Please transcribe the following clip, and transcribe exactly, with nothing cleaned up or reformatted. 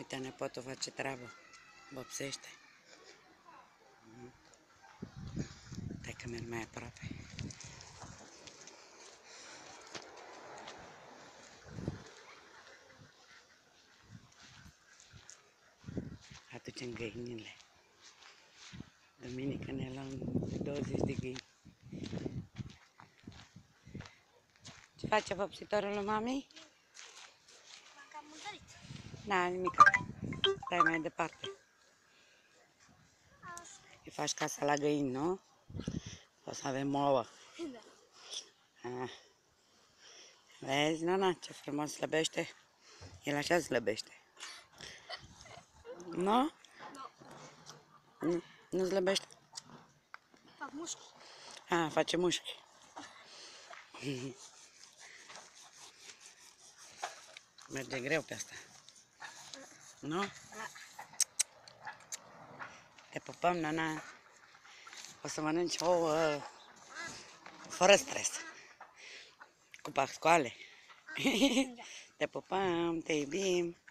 Uite, nepotul face treabă. Vopsește. Hai că merg mai aproape. Aducem găinile. Duminică ne luăm douăzeci de găini. Ce face vopsitorul lui mami? M-am cam murdărit. N-a nimic. Stai mai departe. Îi faci casa la găini, nu? O să avem ouă. Da. Ah. Vezi, Nana, ce frumos slăbește? El așa slăbește. Nu? Nu. Nu slăbește? Fac mușchi. Ah, face mușchi. Merge greu pe asta. Nu? Da. Te pupăm, Nana. O să mănânci ouă fără stres. Cu pascoale. Te pupăm, te iubim.